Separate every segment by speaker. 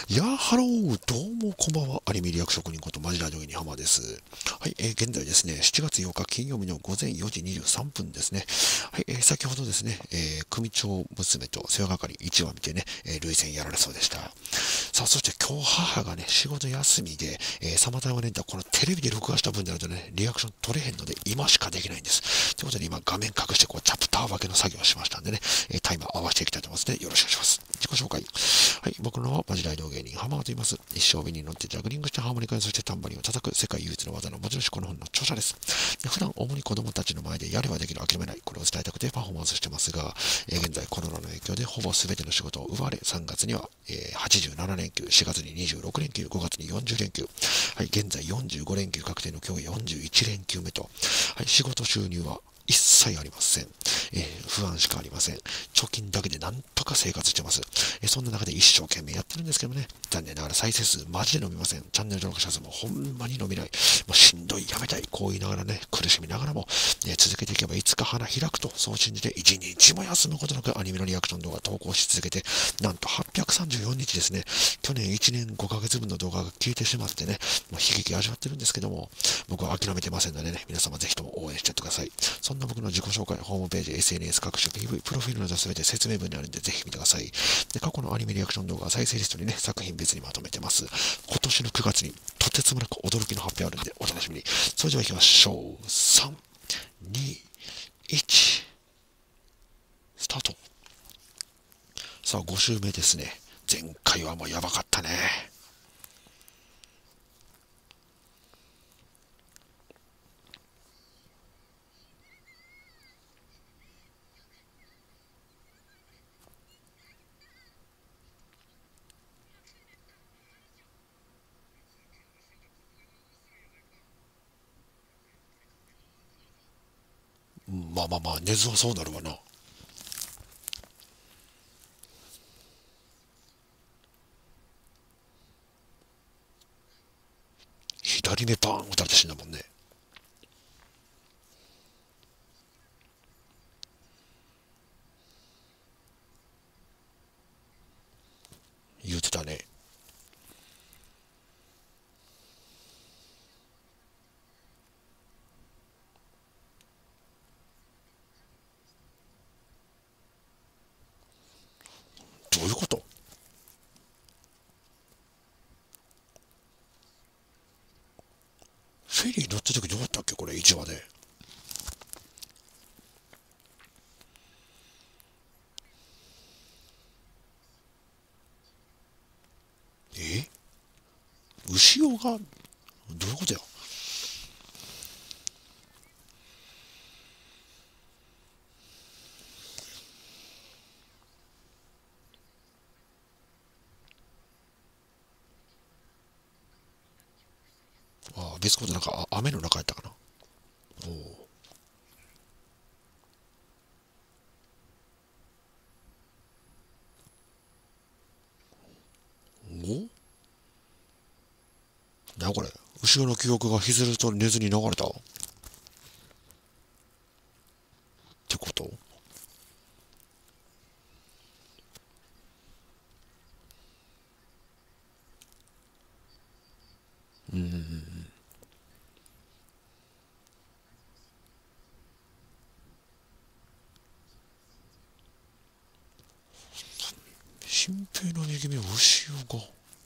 Speaker 1: ハロー、どうもこんばんは。アニメリアク職人ことマジラジオ芸人浜です。はい、現在ですね、7月8日金曜日の午前4時23分ですね。はい、先ほどですね、組長娘と世話係1話見てね、涙腺やられそうでした。さあ、そして今日母がね、仕事休みで、サマータイムレンター、このテレビで録画した分になるとね、リアクション取れへんので、今しかできないんです。ということで今画面隠してこうチャプター分けの作業をしましたんでね、タイマー合わせていきたいと思いますので、よろしくお願いします。自己紹介。はい、僕の名はマジ大道芸人浜と言います。一生日に乗ってジャグリングしてハーモニカにそしてタンバリンを叩く世界唯一の技の持ち主この本の著者です。で普段主に子供たちの前でやればできる諦めない、これを伝えたくてパフォーマンスしてますが、現在コロナの影響でほぼ全ての仕事を奪われ、3月には、87連休、4月に26連休、5月に40連休、はい、現在45連休確定の今日41連休目と、はい、仕事収入は一切ありません。不安しかありません。貯金だけでなんとか生活してます。そんな中で一生懸命やってるんですけどね、残念ながら再生数マジで伸びません。チャンネル登録者数もほんまに伸びない。もうしんどい、やめたい、こう言いながらね、苦しみながらも、続けていけばいつか花開くと、そう信じて一日も休むことなくアニメのリアクション動画投稿し続けて、なんと834日ですね、去年1年5ヶ月分の動画が消えてしまってね、もう悲劇味わってるんですけども、僕は諦めてませんのでね、皆様ぜひとも応援してやってください。そんな僕の自己紹介、ホームページ、SNS、各種 PV、プロフィールなど全て説明文にあるんで、ぜひ見てください。で、過去のアニメリアクション動画、再生リストにね、作品別にまとめてます。今年の9月にとてつもなく驚きの発表あるんで、お楽しみに。それでは行きましょう。3、2、1、スタート。さあ、5週目ですね。前回はもうやばかったね。まあまあまあ、根津はそうなるわな。左目バーン打たれて死んだもんね。言うてたね。どういうこと？フェリー乗った時どうやったっけこれ、1話で。え牛尾が、どういうことや？ああ、別ことなんか、雨の中やったかな。おお。おなこれ。後ろの記憶がひずると寝ずに流れたってこと？うん。新平の右目を牛尾が。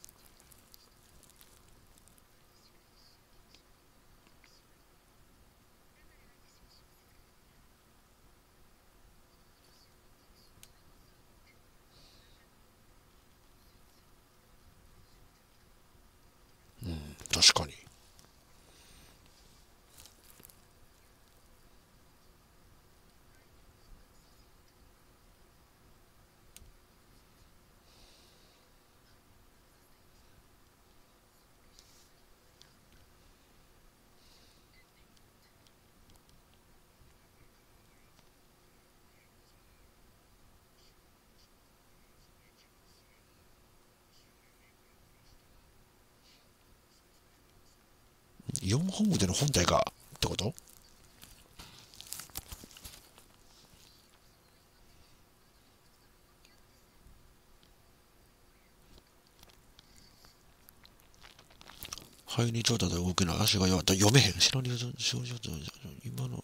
Speaker 1: 確かに。4本腕の本体がってこと？ 肺に長打で動けない足が弱い。読めへん。知らん理由今の、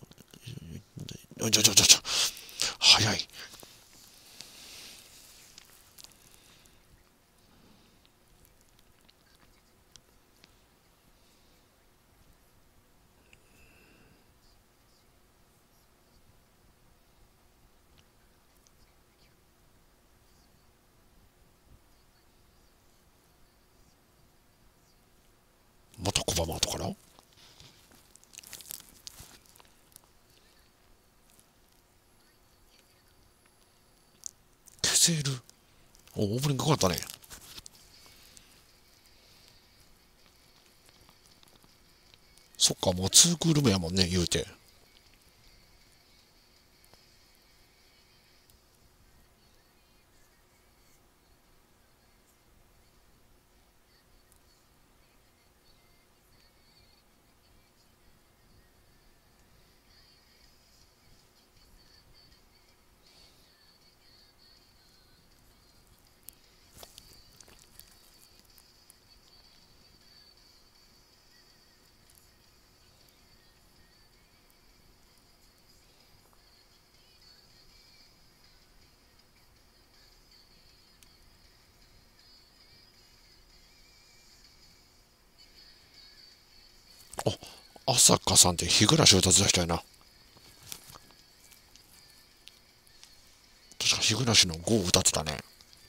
Speaker 1: 早い。またコバマートから消せる。オープニングかかったね。そっか、もう2クール目やもんね、言うて。あ、朝香さんって日暮修達出したよな。確か日暮の5を歌ってたね。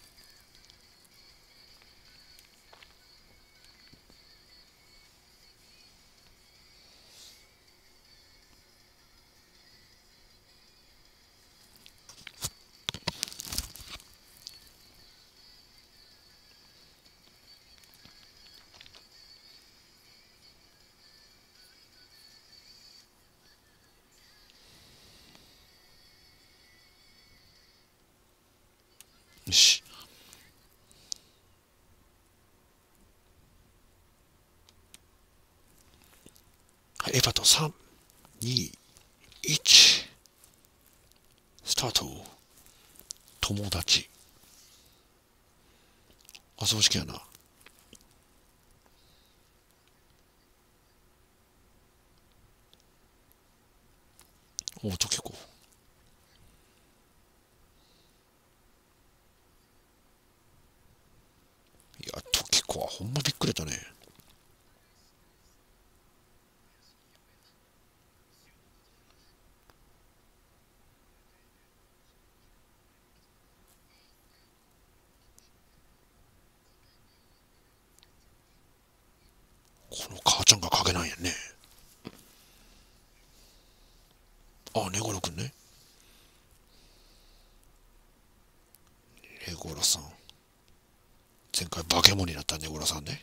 Speaker 1: よし。はい、エヴァと3、2、1、スタート。友達。あ、葬式やな。お、時子。いや、時子はほんまびっくりだね。この母ちゃんが影なんやね。あ、ネゴロくんね。ネゴロさん。前回化け物になったネゴロさんね。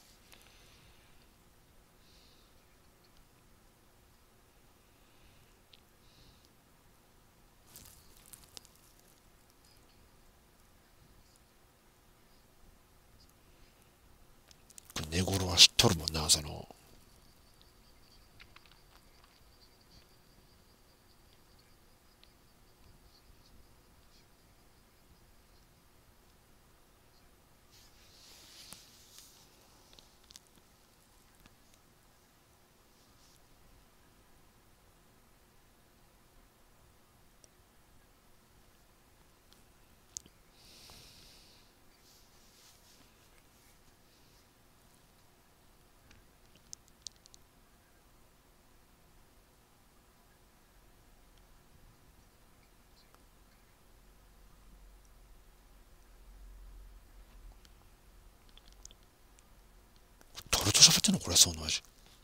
Speaker 1: ネゴロは知っとるもんな、朝の。誰と喋ってんのこれ、その味。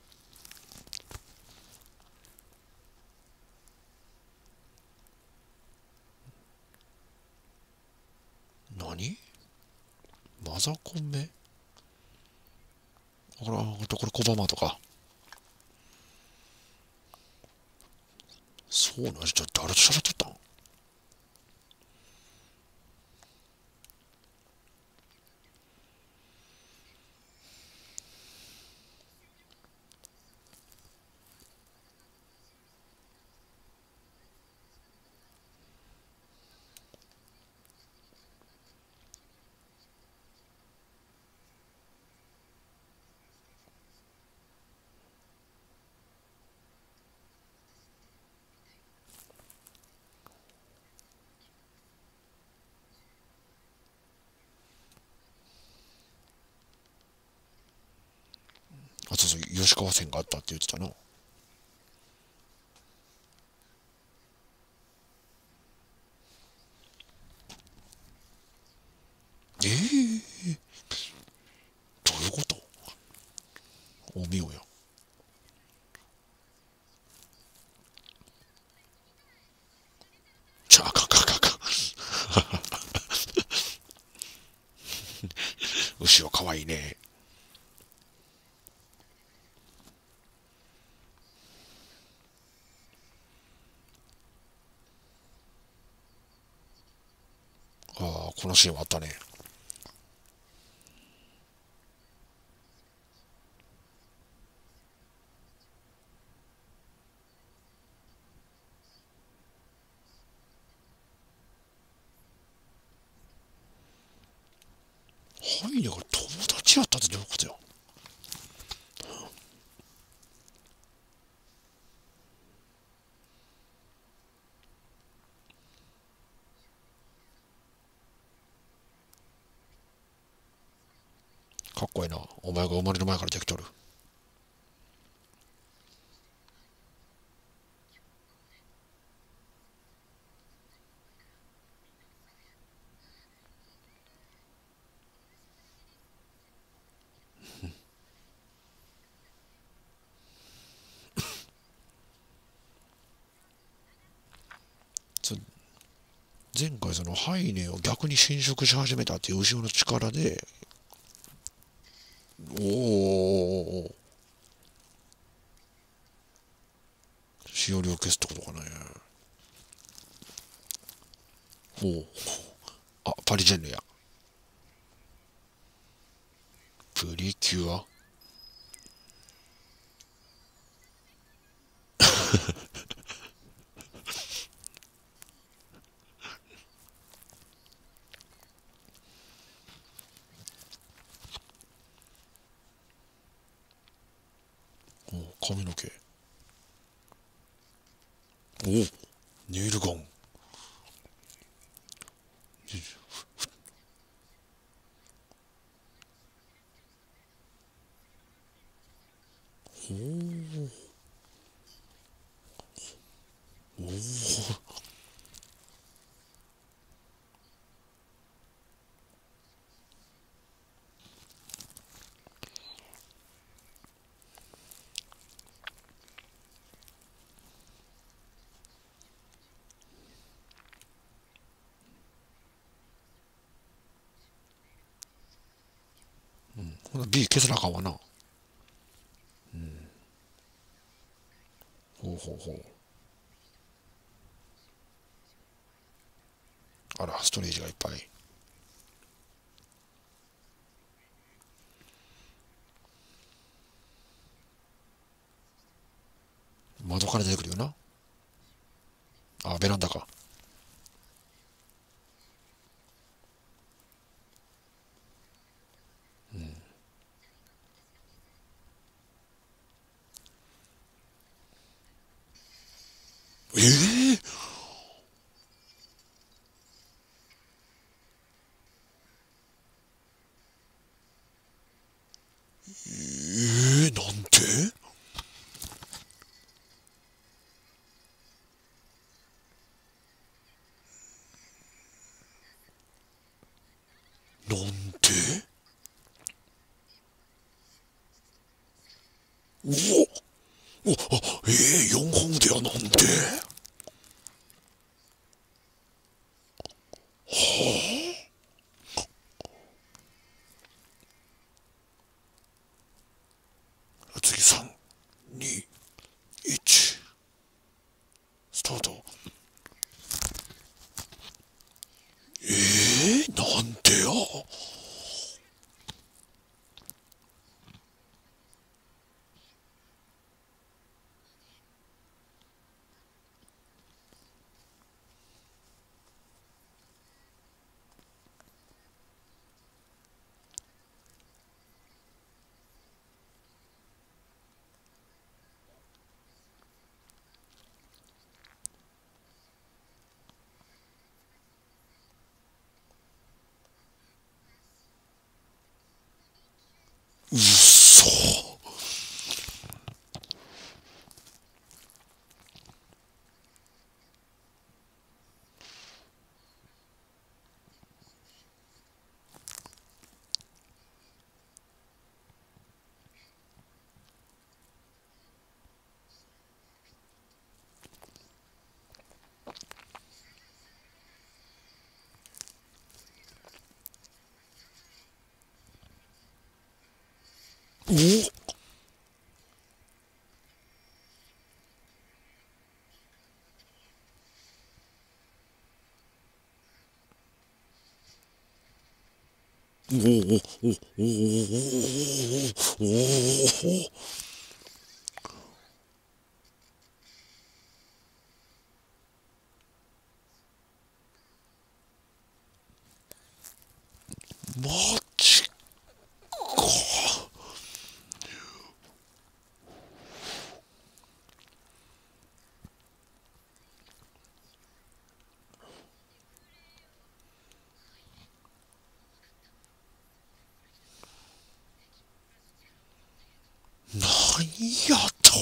Speaker 1: 何マザコンメ。これ、これコバマとか。そうなんじゃ、誰と喋っとったん。 あ、そうそう、吉川線があったって言ってたな。ええー、どういうこと？おみよや。ちゃあかんかんかんかん。牛はかわいいね。ああ、このシーンはあったね。ハイネが友達やったってどういうことや？かっこいいな。お前が生まれる前からできとる。前回そのハイネを逆に侵食し始めたっていう後ろの力で、おお、しおりを消すってことかね。おお、あ、パリジェンヌや。プリキュア。おお、髪の毛。おお、ネイルガン。おお、ほな B 消さなあかんわな。ほうほうほう。あら、ストレージがいっぱい。窓から出てくるよな。あ、ベランダか。ええー、なんて？なんて？おお、お、あ、4本でやなんて？次、3、2、1、スタート。なんてや？うっそ。 おおおおおおおおおおマジか。なんやと。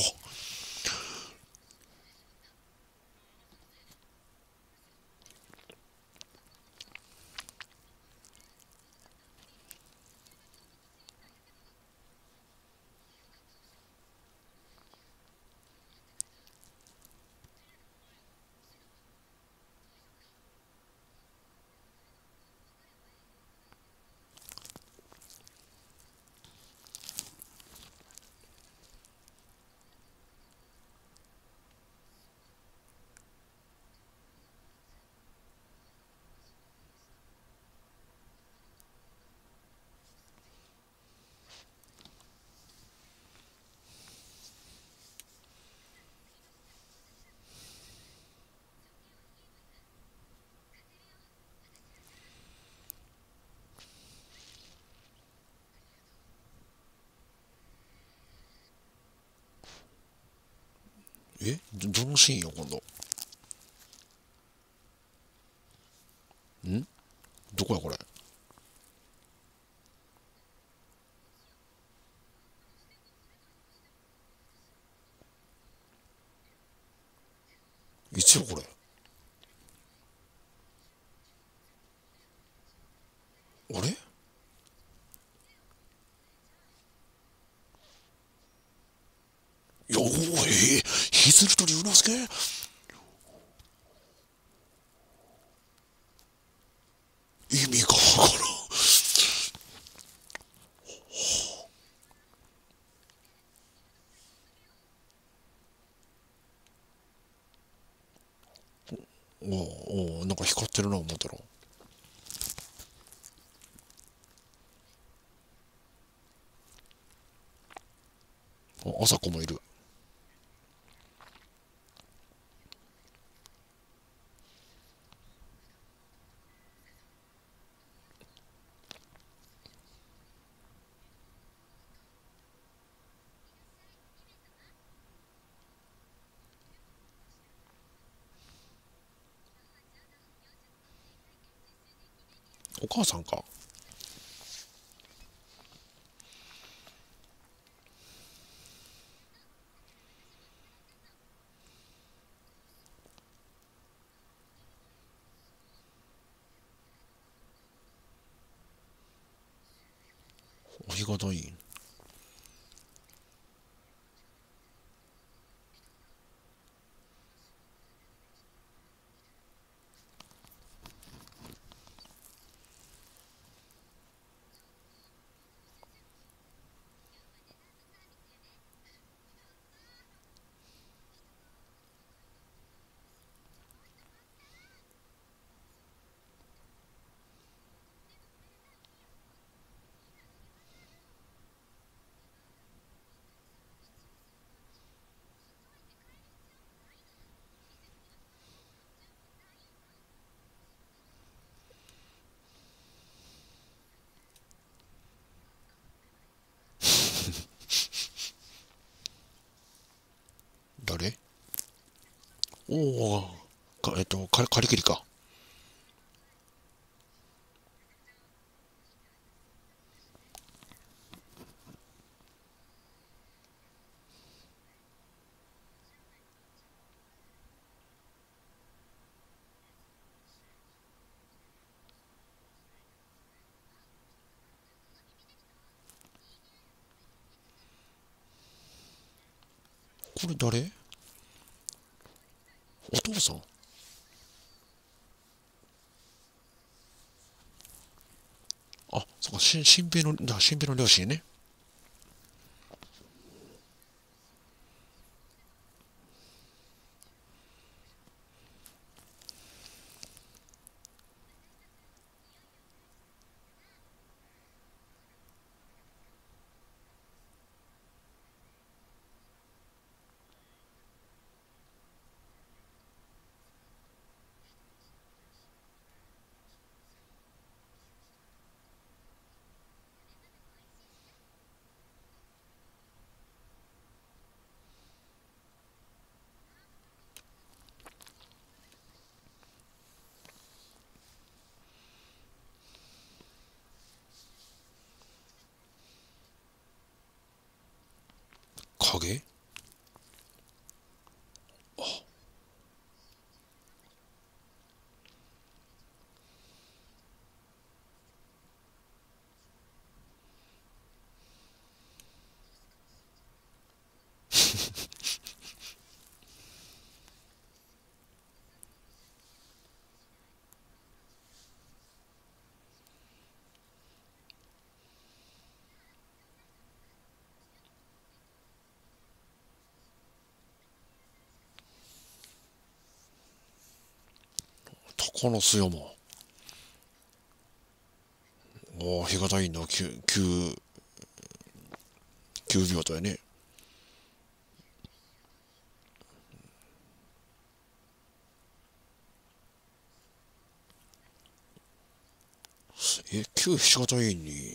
Speaker 1: どのシーンよ、今度。んどこや、これ。いつよ、これ。あれ。いや、おお、ひずると龍之介。意味がわからん。おお、なんか光ってるな、思ったら。あさこもいる。お母さんか。ありがたい。誰。おお、カリキリか。これ誰。お父さん。あ、そうか、新平の両親ね。 影。鷹の巣山。ああ、日がたいな、9秒だよね。旧ひし形インに、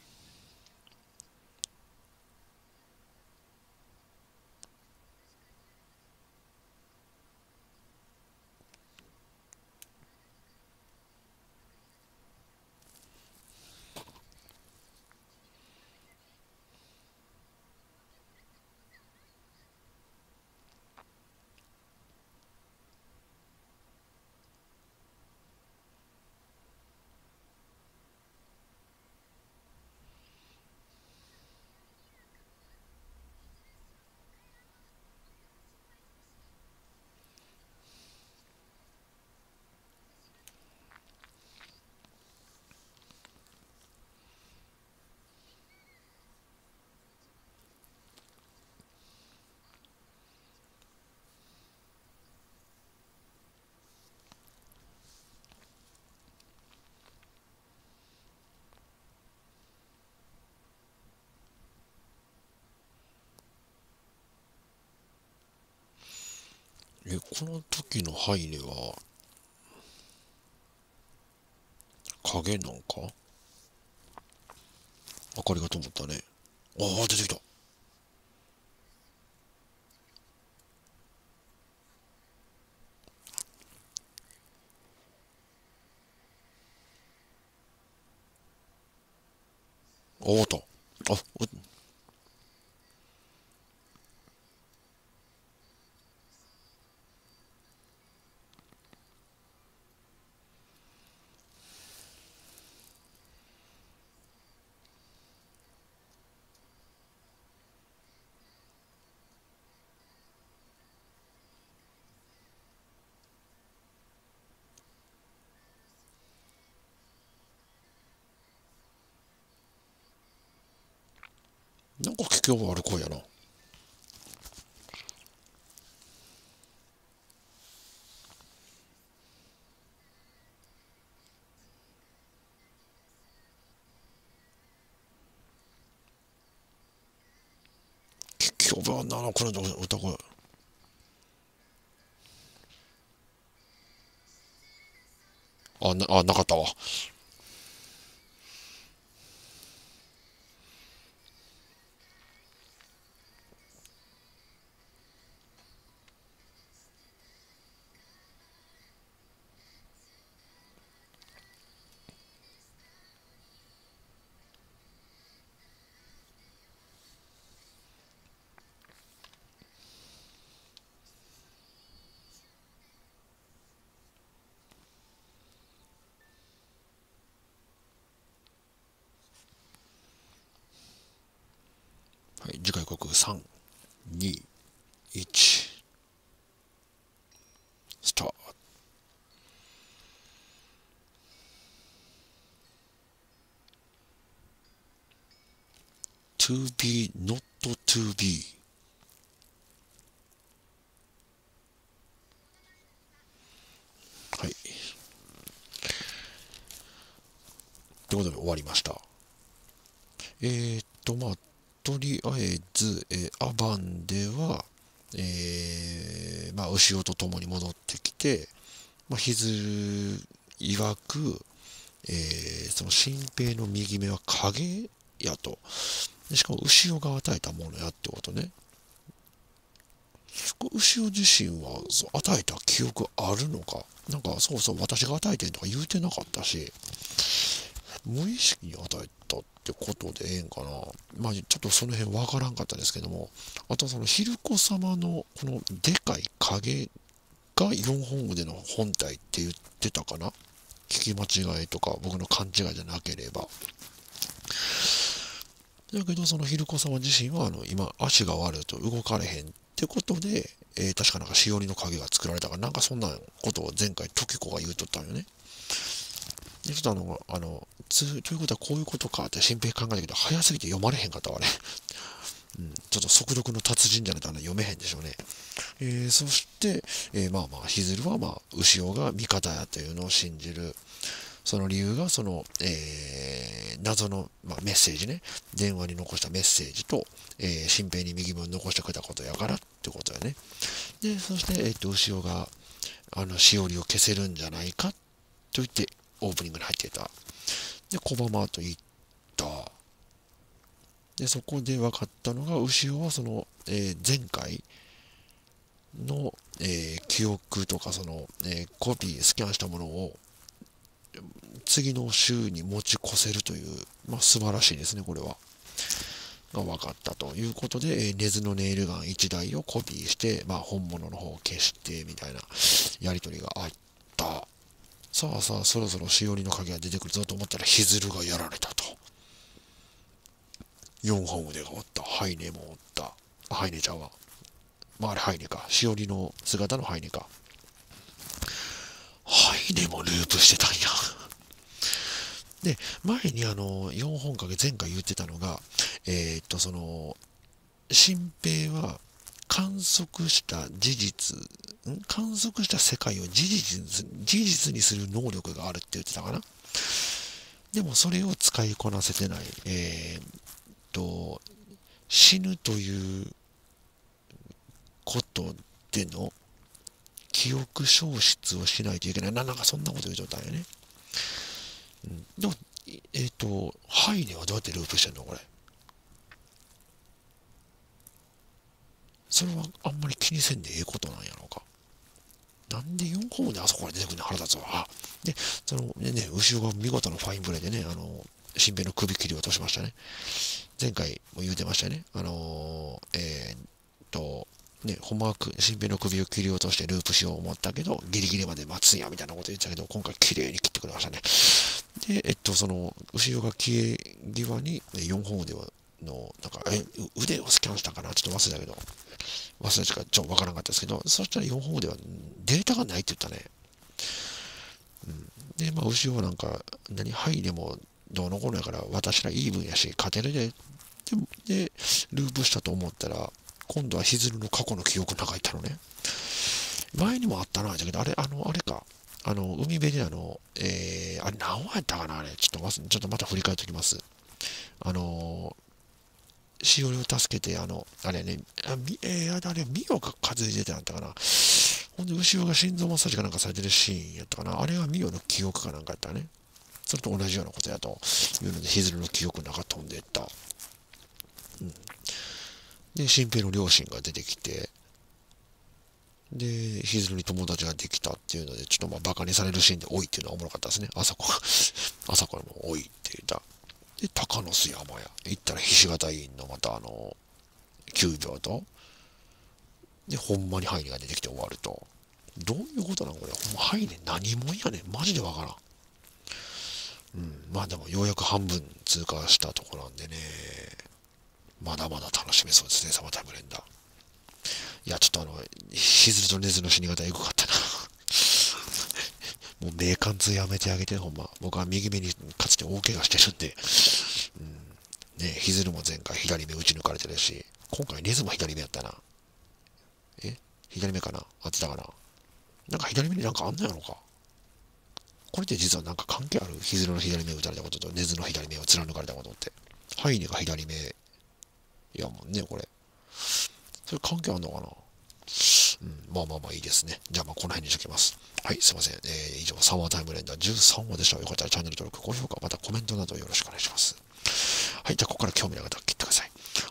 Speaker 1: この時のハイネは影なんか。明かりが灯ったね。ああ、出てきた。ああった。なんか聞き覚えある声やな。聞き覚えあんな、この歌声。なかったわ。はい、次回告3、2、1、スタート。to be not to be。 はい。ということで終わりました。まあ、とりあえず、アバンでは、まあ、牛尾と共に戻ってきて、まあ、ヒズル曰く、その新兵の右目は影やと。でしかも牛尾が与えたものやってことね。牛尾自身はそう与えた記憶あるのか。なんかそうそう私が与えてんとか言うてなかったし、無意識に与えたってってことでええんかな。まあちょっとその辺わからんかったですけども、あとそのヒルコ様のこのでかい影が4本腕の本体って言ってたかな。聞き間違いとか僕の勘違いじゃなければ。だけどそのヒルコ様自身は今足が悪いと動かれへんってことで、確かなんかしおりの影が作られたから、なんかそんなことを前回時子が言うとったんよね。でちょっとということはこういうことかって新平考えたけど、早すぎて読まれへんかったわね。ちょっと速読の達人じゃないと読めへんでしょうね。そして、まあまあ、ヒズルはまあ、牛尾が味方やというのを信じる。その理由が、謎の、メッセージね。電話に残したメッセージと、新平に右分残してくれたことやからってことやね。で、そして、牛尾が、しおりを消せるんじゃないかと言って、オープニングに入っていた。で、小浜と言った。で、そこで分かったのが、牛尾は前回の、記憶とかコピー、スキャンしたものを次の週に持ち越せるという、素晴らしいですね、これは。が分かったということで、根津のネイルガン1台をコピーして、本物の方を消してみたいなやり取りがあった。さあさあ、そろそろしおりの影が出てくるぞと思ったら、ヒズルがやられたと。4本腕がおった。ハイネもおった。ハイネちゃんは。あれハイネか。しおりの姿のハイネか。ハイネもループしてたんや。で、前に4本影前回言ってたのが、新平は観測した観測した世界を事実にする能力があるって言ってたかな。でもそれを使いこなせてない。死ぬということでの記憶消失をしないといけない。なんかそんなこと言うとったんよね。でも、ハイネはどうやってループしてんのこれ。それはあんまり気にせんでええことなんやろうか。なんで4本であそこから出てくるの腹立つわ。で、後ろが見事なファインプレーでね、新平の首切り落としましたね。前回も言うてましたよね。ほんまは新平の首を切り落としてループしよう思ったけど、ギリギリまで待つんやみたいなこと言ってたけど、今回綺麗に切ってくれましたね。で、後ろが消え際に4本腕の、腕をスキャンしたかなちょっと忘れたけど、忘れたかちょっとわからなかったですけど、そしたら4本腕はデータがないって言ったね。で、後ろはハイでもどうのこうのやから、私らイーブンやし、勝てるで、で、ループしたと思ったら、今度はヒズルの過去の記憶の中にいたのね。前にもあったな、だけど、あれか。海辺であれ何話やったかなあれ。ちょっとまた振り返っておきます。しおりを助けて、あれね、あれ、ミオが担いでてなんたかな。ほんで、後ろが心臓マッサージかなんかされてるシーンやったかな。あれはミオの記憶かなんかやったね。それと同じようなことやというので、ヒズルの記憶の中飛んでいった。で、新平の両親が出てきて、で、ヒズルに友達ができたっていうので、ちょっとバカにされるシーンで、おいっていうのはおもろかったですね。朝子のおいって言った。で、鷹の巣山や。行ったらひし形委員のまた9秒と、で、ほんまにハイネが出てきて終わると。どういうことなんこれ。ほんまハイネ何者やねん。マジでわからん。でもようやく半分通過したところなんでね。まだまだ楽しめそうですね、サマータイム連打。いや、ちょっとヒズルとネズの死に方エグかったな。もう名貫通やめてあげて、ほんま。僕は右目にかつて大怪我してるんで。ヒズルも前回左目打ち抜かれてるし、今回ネズも左目やったな。左目かな合ってたかな。なんか左目になんかあんのやろか。これって実はなんか関係ある？ヒズルの左目を打たれたこととネズの左目を貫かれたことって。ハイネが左目やもんね、これ。それ関係あんのかな。まあいいですね。じゃあこの辺にしときます。はい、すいません。以上、サマータイム連打13話でした。よかったらチャンネル登録、高評価、またコメントなどよろしくお願いします。はい、じゃあここから興味のある方は切ってください。はい。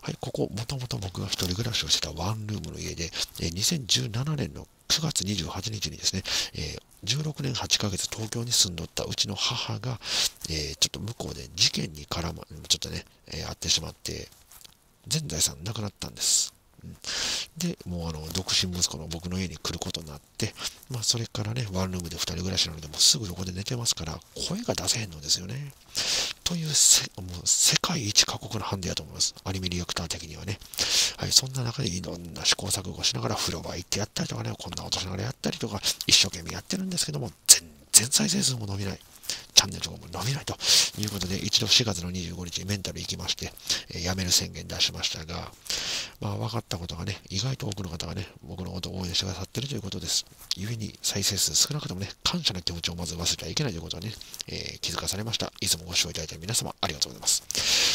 Speaker 1: はい、ここ、もともと僕が一人暮らしをしてたワンルームの家で、2017年の9月28日にですね、16年8ヶ月東京に住んどったうちの母が、ちょっと向こうで事件にちょっとね、会ってしまって、全財産なくなったんです。で、もう独身息子の僕の家に来ることになって、まあそれからね、ワンルームで二人暮らしなので、もうすぐ横で寝てますから、声が出せへんのですよね。というもう世界一過酷なハンデやと思います。アニメリアクター的にはね。はい、そんな中でいろんな試行錯誤しながら風呂場行ってやったりとかね、こんな音しながらやったりとか、一生懸命やってるんですけども、全然再生数も伸びない。チャンネルとかも伸びないということで、一度4月の25日メンタル行きまして、辞める宣言出しましたが、まあ分かったことがね、意外と多くの方がね、僕のことを応援してくださっているということです。故に再生数少なくともね、感謝の気持ちをまず忘れてはいけないということはね、気づかされました。いつもご視聴いただいた皆様ありがとうございます。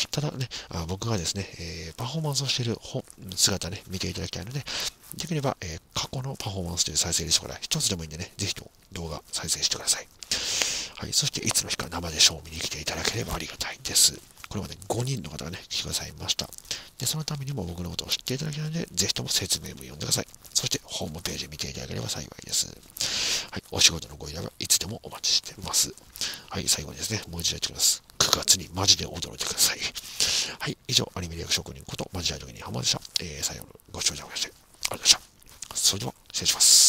Speaker 1: ただね、僕がですね、パフォーマンスをしている姿ね、見ていただきたいので、できれば、過去のパフォーマンスという再生リストから一つでもいいんでね、ぜひと動画再生してください。はい、そしていつの日か生でショーを見に来ていただければありがたいです。これまで5人の方がね、来てくださいました。で、そのためにも僕のことを知っていただきたいので、ぜひとも説明文読んでください。そしてホームページ見ていただければ幸いです。はい、お仕事のご依頼はいつでもお待ちしています。はい、最後にですね、もう一度言ってきます。9月にマジで驚いてください。はい、以上、アニメリアク職人ことマジライドに浜でした。最後のご視聴いただきまして、ありがとうございました。それでは、失礼します。